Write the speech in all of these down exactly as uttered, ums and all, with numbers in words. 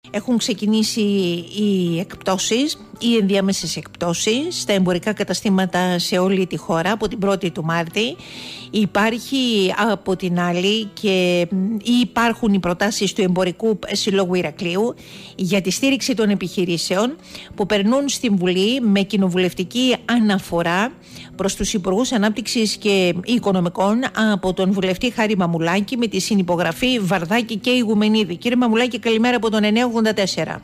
Έχουν ξεκινήσει οι εκπτώσεις, οι ενδιάμεσες εκπτώσεις στα εμπορικά καταστήματα σε όλη τη χώρα από την πρώτη του Μάρτη. Υπάρχει από την άλλη και υπάρχουν οι προτάσεις του Εμπορικού Συλλόγου Ηρακλείου για τη στήριξη των επιχειρήσεων που περνούν στην Βουλή με κοινοβουλευτική αναφορά προς τους Υπουργούς Ανάπτυξης και Οικονομικών από τον βουλευτή Χάρη Μαμουλάκη με τη συνυπογραφή Βαρδάκη και Ηγουμενίδη. Κύριε Μαμουλάκη, καλημέρα από τον εννιακόσια ογδόντα τέσσερα.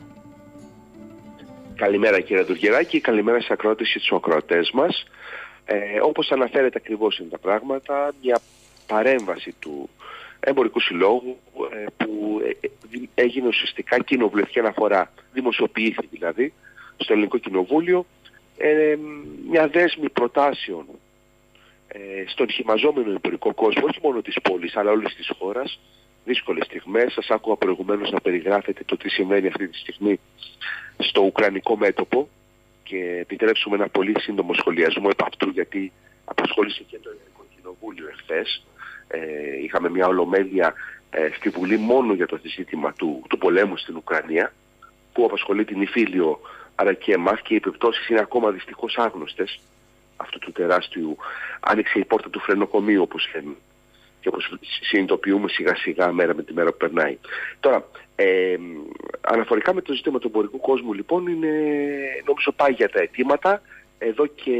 Καλημέρα κύριε Τουργεράκη, καλημέρα στις ακροατές και στους ακροατές μας. Ε, όπως αναφέρεται ακριβώς είναι τα πράγματα, μια παρέμβαση του Εμπορικού Συλλόγου ε, που ε, έγινε ουσιαστικά κοινοβουλευτική αναφορά, δημοσιοποιήθηκε δηλαδή στο Ελληνικό Κοινοβούλιο, ε, μια δέσμη προτάσεων ε, στον χυμαζόμενο εμπορικό κόσμο, όχι μόνο της πόλης αλλά όλης της χώρας, δύσκολες στιγμές. Σας άκουγα προηγουμένως να περιγράφετε το τι συμβαίνει αυτή τη στιγμή στο ουκρανικό μέτωπο και επιτρέψουμε ένα πολύ σύντομο σχολιασμό επ' αυτού, γιατί απασχόλησε και το Ελληνικό Κοινοβούλιο εχθές. Ε, είχαμε μια ολομέλεια ε, στη Βουλή μόνο για το ζήτημα του, του πολέμου στην Ουκρανία, που απασχολεί την Ιφίλιο αλλά και εμάς, και οι επιπτώσεις είναι ακόμα δυστυχώς άγνωστες αυτού του τεράστιου. Άνοιξε η πόρτα του φρενοκομείου, όπως λέμε, και όπως συνειδητοποιούμε σιγά σιγά μέρα με τη μέρα που περνάει. Τώρα, ε, αναφορικά με το ζήτημα του εμπορικού κόσμου, λοιπόν, είναι νομίζω πάγια τα αιτήματα. Εδώ και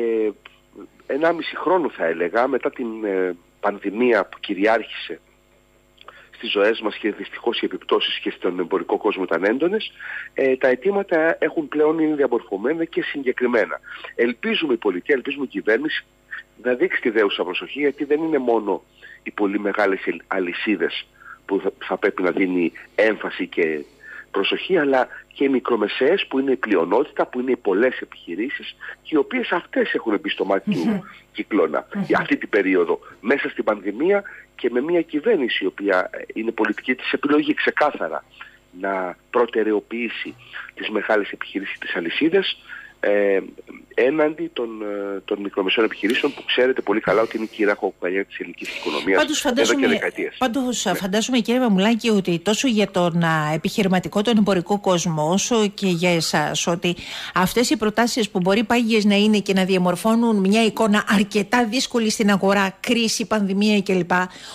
ενάμιση χρόνο θα έλεγα, μετά την ε, πανδημία που κυριάρχησε στις ζωές μας και δυστυχώς οι επιπτώσεις και στον εμπορικό κόσμο ήταν έντονες, ε, τα αιτήματα έχουν πλέον είναι διαμορφωμένα και συγκεκριμένα. Ελπίζουμε η πολιτεία, ελπίζουμε η κυβέρνηση να δείξει τη δέουσα προσοχή, γιατί δεν είναι μόνο οι πολύ μεγάλες αλυσίδες που θα, θα πρέπει να δίνει έμφαση και προσοχή, αλλά και οι μικρομεσαίες που είναι η πλειονότητα, που είναι οι πολλές επιχειρήσεις και οι οποίες αυτές έχουν μπει στο μάτι του κυκλώνα για αυτή την περίοδο, μέσα στην πανδημία, και με μια κυβέρνηση η οποία είναι πολιτική της επιλογή ξεκάθαρα να προτεραιοποιήσει τις μεγάλες επιχειρήσεις, τις αλυσίδες, Ε, έναντι των, των μικρομεσαίων επιχειρήσεων, που ξέρετε πολύ καλά ότι είναι η κυρία κοκκαλιά της ελληνικής οικονομίας εδώ και δεκαετίες. Πάντως ναι. Φαντάζομαι κύριε Μαμουλάκη ότι τόσο για τον α, επιχειρηματικό, τον εμπορικό κόσμο, όσο και για εσάς, ότι αυτές οι προτάσεις που μπορεί πάγιες να είναι και να διαμορφώνουν μια εικόνα αρκετά δύσκολη στην αγορά, κρίση, πανδημία κλπ,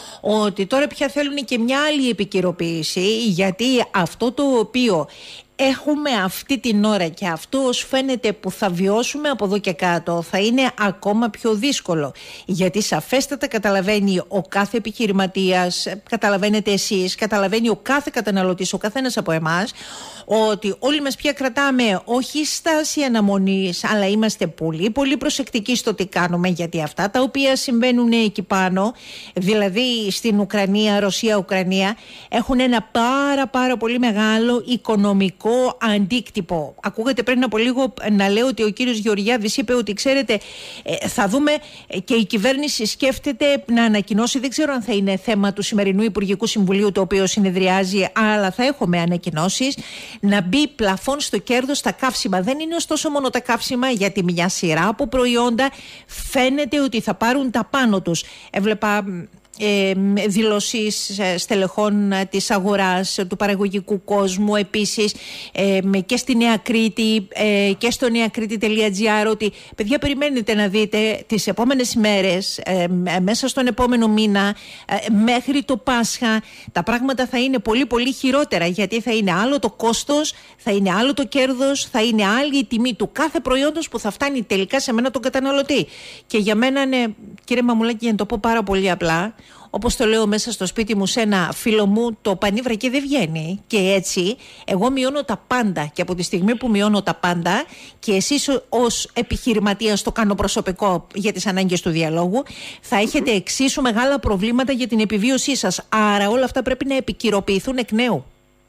ότι τώρα πια θέλουν και μια άλλη επικαιροποίηση, γιατί αυτό το οποίο έχουμε αυτή την ώρα και αυτό ως φαίνεται που θα βιώσουμε από εδώ και κάτω θα είναι ακόμα πιο δύσκολο, γιατί σαφέστατα καταλαβαίνει ο κάθε επιχειρηματίας, καταλαβαίνετε εσείς, καταλαβαίνει ο κάθε καταναλωτής, ο καθένας από εμάς, ότι όλοι μας πια κρατάμε όχι στάση αναμονής, αλλά είμαστε πολύ πολύ προσεκτικοί στο τι κάνουμε, γιατί αυτά τα οποία συμβαίνουν εκεί πάνω, δηλαδή στην Ουκρανία, Ρωσία-Ουκρανία, έχουν ένα πάρα πάρα πολύ μεγάλο οικονομικό αντίκτυπο. Ακούγατε πριν από λίγο να λέω ότι ο κύριος Γεωργιάδης είπε ότι ξέρετε, θα δούμε, και η κυβέρνηση σκέφτεται να ανακοινώσει, δεν ξέρω αν θα είναι θέμα του σημερινού Υπουργικού Συμβουλίου το οποίο συνεδριάζει, αλλά θα έχουμε ανακοινώσεις, να μπει πλαφόν στο κέρδος στα καύσιμα. Δεν είναι ωστόσο μόνο τα καύσιμα, γιατί μια σειρά από προϊόντα φαίνεται ότι θα πάρουν τα πάνω τους. Έβλεπα Ε, δηλώσεις στελεχών της αγοράς, του παραγωγικού κόσμου, επίσης ε, και στη Νέα Κρήτη ε, και στο νεακρήτη τελεία τζι άρ, ότι παιδιά, περιμένετε να δείτε τις επόμενες ημέρες, ε, μέσα στον επόμενο μήνα, ε, μέχρι το Πάσχα, τα πράγματα θα είναι πολύ πολύ χειρότερα, γιατί θα είναι άλλο το κόστος, θα είναι άλλο το κέρδος, θα είναι άλλη η τιμή του κάθε προϊόντος που θα φτάνει τελικά σε μένα τον καταναλωτή. Και για μένα είναι, κύριε Μαμουλάκη, για να το πω πάρα πολύ απλά, όπως το λέω μέσα στο σπίτι μου σε ένα φίλο μου, το πανίβρα και δεν βγαίνει. Και έτσι εγώ μειώνω τα πάντα, και από τη στιγμή που μειώνω τα πάντα, και εσείς ως επιχειρηματίας το κάνω προσωπικό για τις ανάγκες του διαλόγου, θα έχετε εξίσου μεγάλα προβλήματα για την επιβίωσή σας. Άρα όλα αυτά πρέπει να επικυροποιηθούν εκ νέου.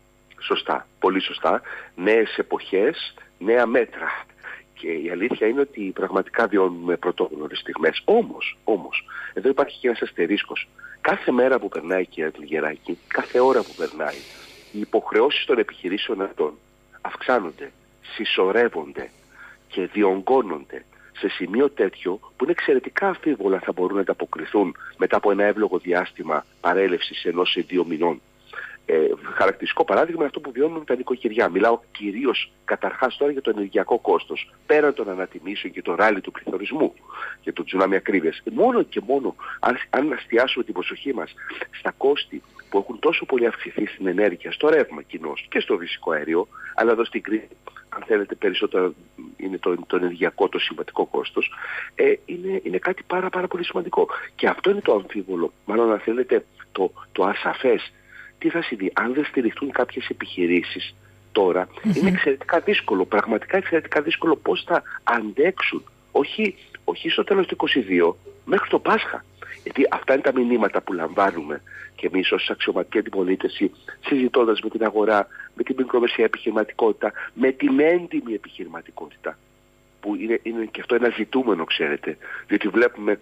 Σωστά, πολύ σωστά. Νέες εποχές, νέα μέτρα. Και η αλήθεια είναι ότι πραγματικά βιώνουμε πρωτόγνωρες στιγμές. Όμως, όμως, εδώ υπάρχει και ένας αστερίσκος. Κάθε μέρα που περνάει, κύριε Τουργεράκη, κάθε ώρα που περνάει, οι υποχρεώσεις των επιχειρήσεων αυτών αυξάνονται, συσσωρεύονται και διονγκώνονται σε σημείο τέτοιο που είναι εξαιρετικά αμφίβολα θα μπορούν να ανταποκριθούν μετά από ένα εύλογο διάστημα παρέλευσης ενός ή δύο μηνών Ε, χαρακτηριστικό παράδειγμα είναι αυτό που βιώνουν τα νοικοκυριά. Μιλάω κυρίως καταρχάς τώρα για το ενεργειακό κόστος. Πέραν των ανατιμήσεων και το ράλι του πληθωρισμού και το τσουνάμι ακρίβειας. Μόνο και μόνο αν, αν αστιάσουμε την προσοχή μας στα κόστη που έχουν τόσο πολύ αυξηθεί στην ενέργεια, στο ρεύμα κοινώς και στο φυσικό αέριο, αλλά εδώ στην Κρήτη, αν θέλετε, περισσότερο είναι το, το ενεργειακό, το συμβατικό κόστος, ε, είναι, είναι κάτι πάρα, πάρα πολύ σημαντικό. Και αυτό είναι το αμφίβολο, μάλλον αν θέλετε το, το ασαφές. Τι θα συμβεί αν δεν στηριχτούν κάποιες επιχειρήσεις τώρα, mm-hmm. είναι εξαιρετικά δύσκολο, πραγματικά εξαιρετικά δύσκολο πώς θα αντέξουν, όχι, όχι στο τέλος του είκοσι δύο, μέχρι το Πάσχα. Γιατί αυτά είναι τα μηνύματα που λαμβάνουμε και εμείς ως αξιωματική αντιπολίτευση, συζητώντας με την αγορά, με την μικρομεσαία επιχειρηματικότητα, με την έντιμη επιχειρηματικότητα, που είναι, είναι και αυτό ένα ζητούμενο, ξέρετε, διότι βλέπουμε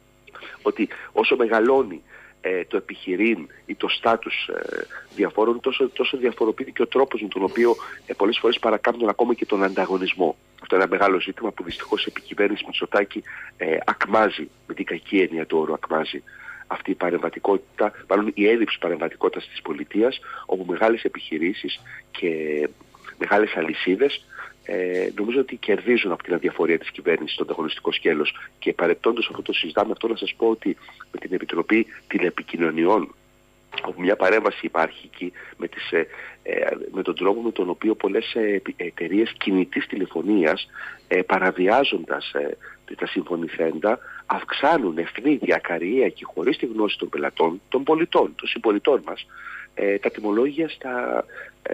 ότι όσο μεγαλώνει ε, το επιχειρήν ή το στάτους ε, διαφόρων, τόσο, τόσο διαφοροποιείται και ο τρόπος με τον οποίο ε, πολλές φορές παρακάμπτουν ακόμα και τον ανταγωνισμό. Αυτό είναι ένα μεγάλο ζήτημα που δυστυχώς η κυβέρνηση Μητσοτάκη ε, ακμάζει, με την κακή έννοια του όρου ακμάζει, αυτή η παρεμβατικότητα, μάλλον η έλλειψη παρεμβατικότητας της πολιτείας, όπου μεγάλες επιχειρήσεις και μεγάλες αλυσίδες ε, νομίζω ότι κερδίζουν από την αδιαφορία της κυβέρνησης στο ανταγωνιστικό σκέλος. Και παρεπτόντως αυτό το συζητάμε, αυτό να σας πω ότι με την Επιτροπή Τηλεπικοινωνιών, όπου μια παρέμβαση υπάρχει εκεί με, τις, ε, ε, με τον τρόπο με τον οποίο πολλές ε, εταιρείες κινητής τηλεφωνίας ε, παραβιάζοντας ε, τα συμφωνηθέντα αυξάνουν ευθύδια, ακαρία και χωρίς τη γνώση των πελατών, των πολιτών, των συμπολιτών μας, ε, τα τιμολόγια στα, ε,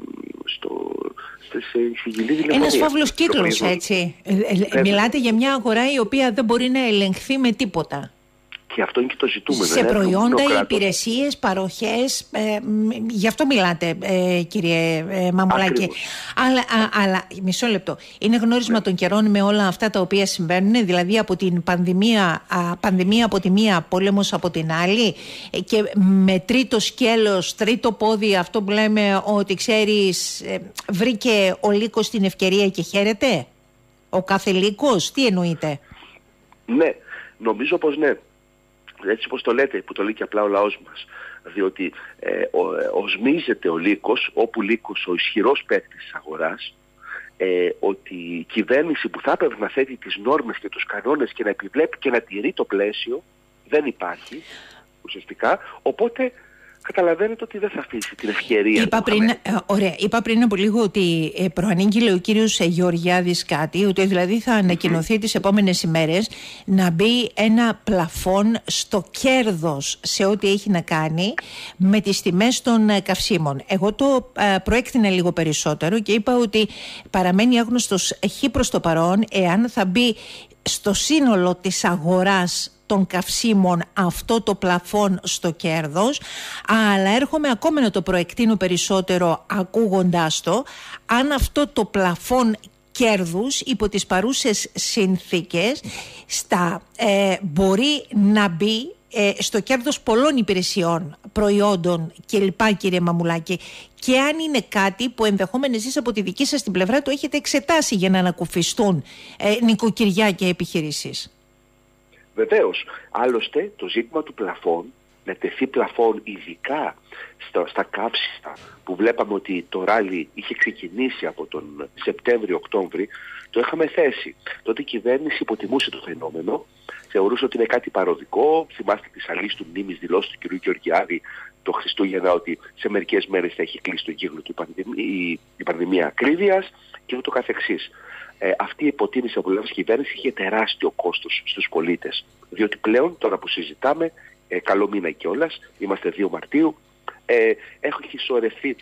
στο, στη γυλή τηλεφωνία. Ένας φαύλος κύκλος, έτσι. Ε, ε, μιλάτε για μια αγορά η οποία δεν μπορεί να ελεγχθεί με τίποτα. Και αυτό είναι και το ζητούμενο. Σε προϊόντα, υπηρεσίες, παροχές, ε, γι' αυτό μιλάτε ε, κύριε ε, Μαμουλάκη. Αλλά, α, αλλά μισό λεπτό, είναι γνώρισμα ναι. των καιρών με όλα αυτά τα οποία συμβαίνουν, δηλαδή από την πανδημία, α, πανδημία από τη μία, πόλεμος από την άλλη, ε, και με τρίτο σκέλος, τρίτο πόδι, αυτό που λέμε ότι ξέρεις, ε, βρήκε ο λύκος την ευκαιρία και χαίρεται. Ο κάθε λύκος, τι εννοείται? Ναι, νομίζω πως ναι. Έτσι όπως το λέτε, που το λέει και απλά ο λαός μας. Διότι ε, ο, οσμίζεται ο λύκος, όπου λύκος ο ισχυρός παίκτης της αγοράς, ε, ότι η κυβέρνηση που θα έπρεπε να θέτει τις νόρμες και τους κανόνες και να επιβλέπει και να τηρεί το πλαίσιο, δεν υπάρχει ουσιαστικά, οπότε καταλαβαίνετε ότι δεν θα αφήσει την ευκαιρία. Είπα πριν, ε, ωραία, είπα πριν από λίγο ότι ε, προανήγγειλε ο κύριος ε, Γεωργιάδης κάτι, ότι δηλαδή θα ανακοινωθεί mm-hmm. τις επόμενες ημέρες να μπει ένα πλαφόν στο κέρδος σε ό,τι έχει να κάνει με τις τιμές των ε, καυσίμων. Εγώ το ε, προέκτηνα λίγο περισσότερο και είπα ότι παραμένει άγνωστος χ προς το παρόν εάν θα μπει στο σύνολο της αγοράς των καυσίμων αυτό το πλαφόν στο κέρδος, αλλά έρχομαι ακόμα να το προεκτείνω περισσότερο ακούγοντάς το, αν αυτό το πλαφόν κέρδους υπό τις παρούσες συνθήκες στα, ε, μπορεί να μπει ε, στο κέρδος πολλών υπηρεσιών, προϊόντων κλπ, κύριε Μαμουλάκη, και αν είναι κάτι που ενδεχόμενα εσείς από τη δική σας την πλευρά το έχετε εξετάσει για να ανακουφιστούν ε, νοικοκυριά και επιχειρήσεις. Βεβαίως. Άλλωστε το ζήτημα του πλαφών, να τεθεί πλαφών ειδικά στα, στα καύσιμα που βλέπαμε ότι το ράλι είχε ξεκινήσει από τον Σεπτέμβριο-Οκτώβρη, το είχαμε θέσει. Τότε η κυβέρνηση υποτιμούσε το φαινόμενο, θεωρούσε ότι είναι κάτι παροδικό. Θυμάστε τις αλήσεις του μνήμης δηλώσεις του κ. Γεωργιάδη το Χριστούγεννα ότι σε μερικές μέρες θα έχει κλείσει το κύκλο του η πανδημία, η, η πανδημία ακρίβειας και ούτω καθεξής. Ε, αυτή η υποτίμηση από την κυβέρνηση είχε τεράστιο κόστος στους πολίτες. Διότι πλέον, τώρα που συζητάμε, ε, καλό μήνα κιόλας, είμαστε δύο Μαρτίου, ε, έχει σωρευτεί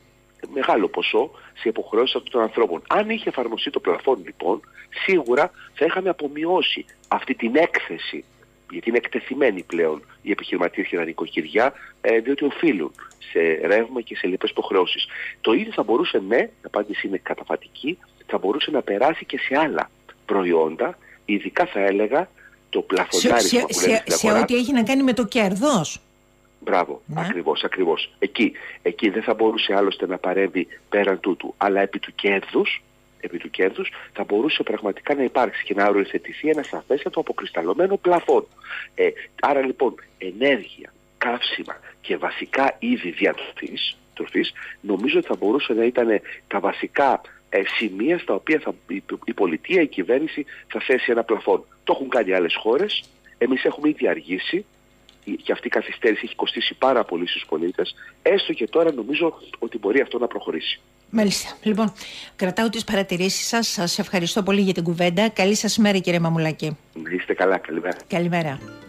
μεγάλο ποσό σε υποχρεώσεις αυτών των ανθρώπων. Αν είχε εφαρμοστεί το πλαφόν, λοιπόν, σίγουρα θα είχαμε απομειώσει αυτή την έκθεση, γιατί είναι εκτεθειμένοι πλέον οι επιχειρηματίες και τα νοικοκυριά, ε, διότι οφείλουν σε ρεύμα και σε λοιπές υποχρεώσεις. Το ίδιο θα μπορούσε, ναι, η απάντηση είναι καταφατική, θα μπορούσε να περάσει και σε άλλα προϊόντα, ειδικά θα έλεγα το πλαφοντάρισμα που λένε στην αγορά. Σε ό,τι έχει να κάνει με το κέρδος. Μπράβο, ναι. ακριβώς, ακριβώς. Εκεί, εκεί δεν θα μπορούσε άλλωστε να παρέμβει πέραν τούτου, αλλά επί του κέρδους, επί του κέρδους θα μπορούσε πραγματικά να υπάρξει και να οριοθετηθεί ένα σαφέστατο αποκρισταλωμένο πλαφόν. Ε, άρα λοιπόν ενέργεια, καύσιμα και βασικά είδη διατροφής, τροφής, νομίζω ότι θα μπορούσε να ήταν τα βασικά ε, σημεία στα οποία θα, η, η πολιτεία, η κυβέρνηση θα θέσει ένα πλαφόν. Το έχουν κάνει άλλες χώρες, εμείς έχουμε ήδη αργήσει και αυτή η καθυστέρηση έχει κοστίσει πάρα πολύ στους πολίτες. Έστω και τώρα νομίζω ότι μπορεί αυτό να προχωρήσει. Μάλιστα. Λοιπόν, κρατάω τις παρατηρήσεις σας. Σας ευχαριστώ πολύ για την κουβέντα. Καλή σας μέρα, κύριε Μαμουλάκη. Να είστε καλά. Καλημέρα. Καλημέρα.